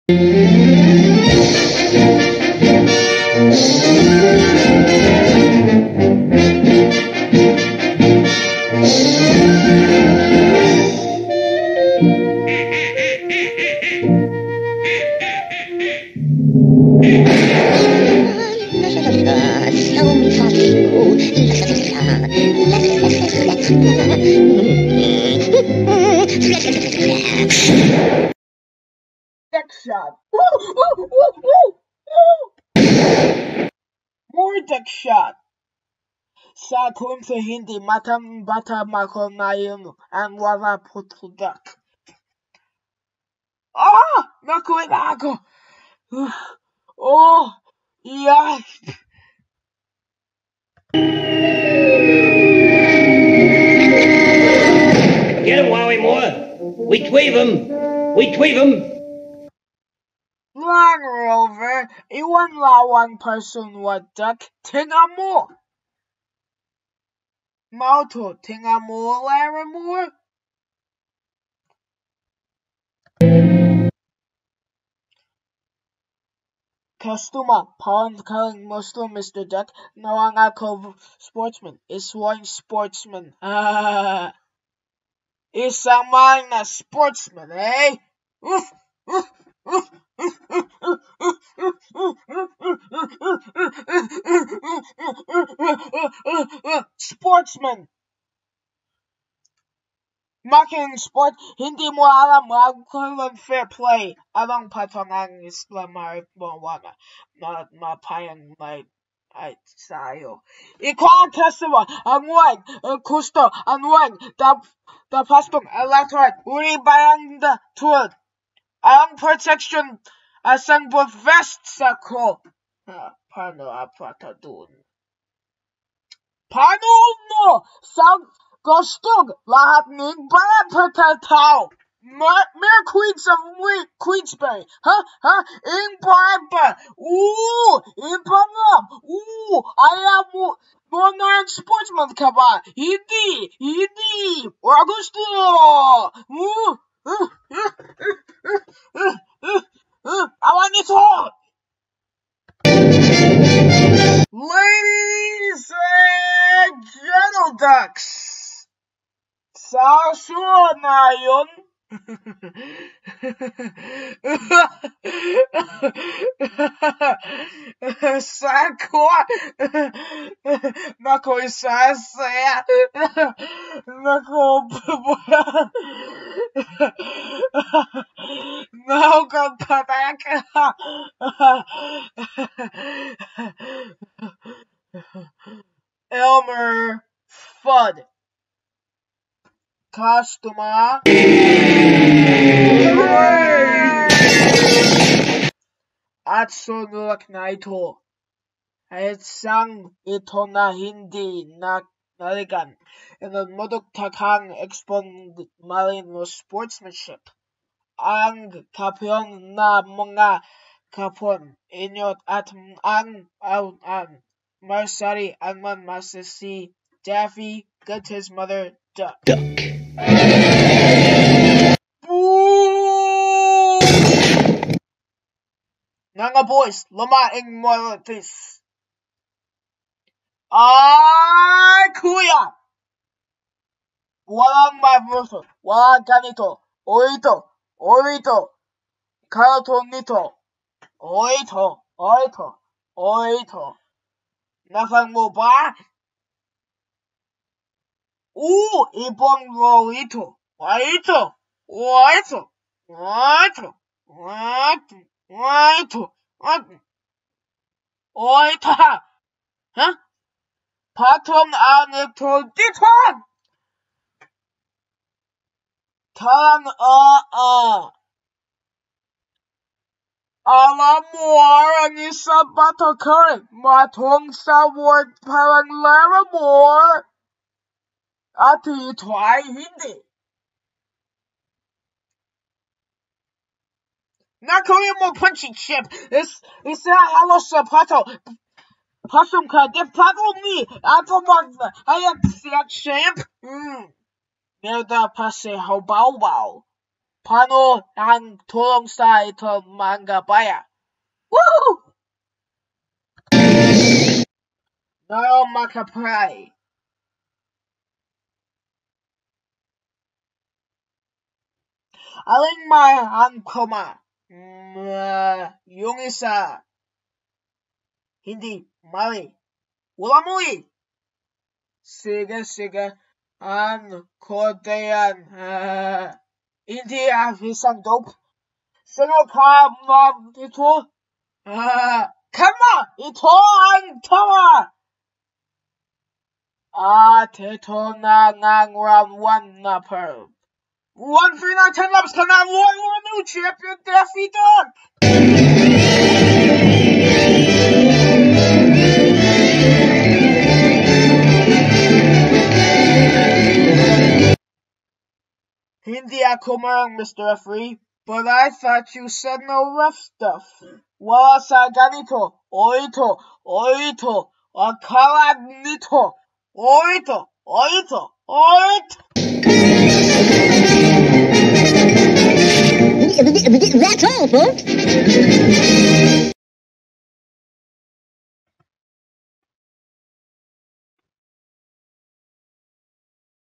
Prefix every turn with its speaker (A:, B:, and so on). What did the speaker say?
A: Deck shot. Woo! More deck shot. Sa kung sa hindi matang bata mako na yun ang wala putudak. Nakuha na ako. Yeah.
B: Get him, Wowie Moore. We tweave him.
A: Land Rover, iwan lawan person wadak, tingnan mo. Mauto, tingnan mo, Larimore. Customer, pound calling Muslim Mr. Duck, nawang ako sportsman, iswang sportsman. Isang man na sportsman, eh? Sportsman. Making sport, hindi mo alam magkaroon fair play. Anong patong ang Islam ay mapayang may ay sayo. Ikaw ang customer, ang wag, gusto, ang wag, pastong electorate, uri bayang da tulad. Ang protection, asang vest ko. Paano apata dun? Paano mo sa gustong lahat ng bayan pagkatao? Mere Queens of Queensberry. Ing barba. Impangam. Ayaw mo na ang sportsman ka ba? Hindi. Wala gusto. Awan nito. Ladies and gentle ducks, sa susunod na yun, Sako, nako isasaya, nako nakapataka. Elmer Fudd. Customer. At sunod na ito ay isang ito na hindi naligan ng madugtakang marino sportsmanship. Ang kapyon na mga kapon inyo at ang Marsari ang masasi Daffy got his mother duck. Mga boys, lumaing mortis. Ay, kuya! Walang mabuso, walang ganito, o ito, karton nito, o ito. Nakang mo ba? Ibang mo ito. Patong ang ito dito. Tang alam mo ang isang bato current, matong sa word parang Larimore. At ito ay hindi. Nakuha mo punchy chip. Isa halos sa pato. Pasong ka, de pato mi. Ato magna. Ayan siya champ. Merda pa si Hobaw. Pano ang tulong sa ito mga bayan. Woo! No makapray. Aling ang koma. Yung isa. Hindi mali. Wala muli. Sige. Ang kodean. Hindi isang dope. Sino ka ito? Kama! Ito ang tama! At ito na ng round 1 na per. 1 free na 10 laps ka na new champion defeated! Hindi ako marang Mr. Referee, but I thought you said no rough stuff. Wala sa ganito, o ito, akala nito, o ito.
C: That's all, folks.